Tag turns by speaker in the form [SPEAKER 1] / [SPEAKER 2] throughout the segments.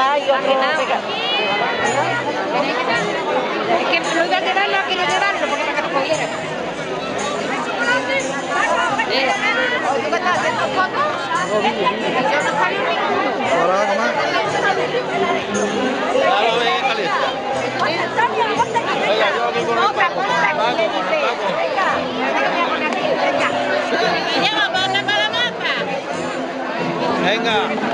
[SPEAKER 1] allá y otro pegado.
[SPEAKER 2] Es que lo iba a llevarlo, a que no llevarlo, porque para que no cogiera. ¿Tú qué estás haciendo fotos? Yo no salió ninguno.
[SPEAKER 3] Ahora nomás.
[SPEAKER 4] Claro, bien, caliente. Venga, yo aquí con el Paco. Venga.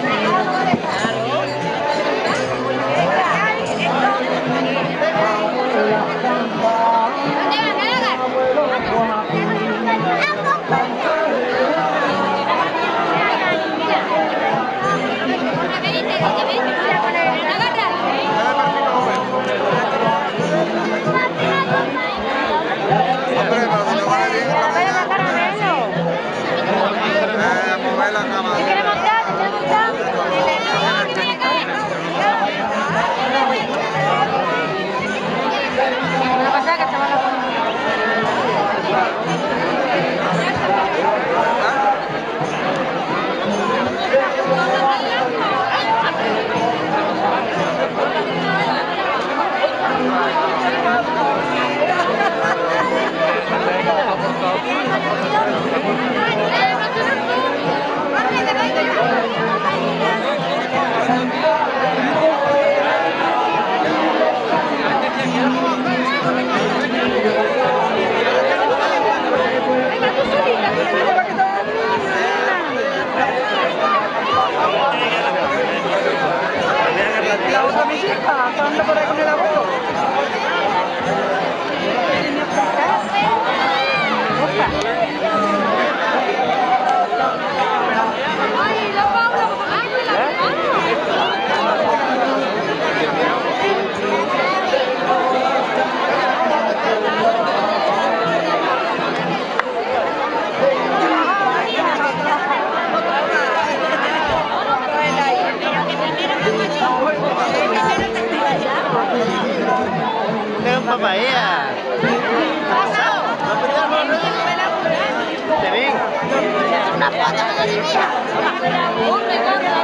[SPEAKER 1] La otra visita, anda por ahí con el abuelo.
[SPEAKER 2] Ay, la Paula, ay, la
[SPEAKER 4] Mamá Bahía. ¿Te ven?
[SPEAKER 2] una foto de mi hija. Hombre,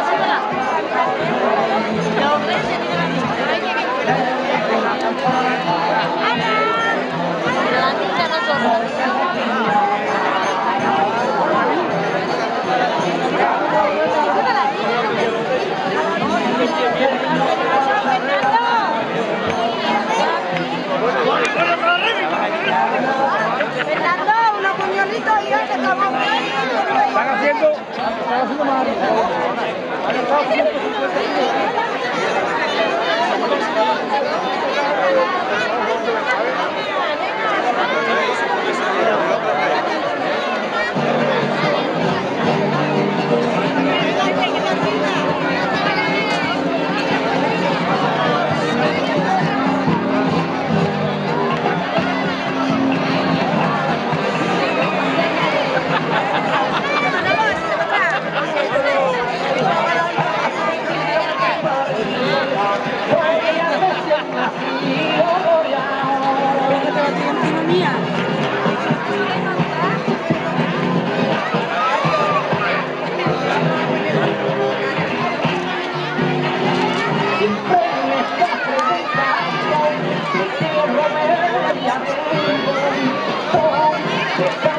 [SPEAKER 2] la niña no Fernando, una puñolita y ya que estamos
[SPEAKER 3] Están haciendo mal.
[SPEAKER 1] Siempre me está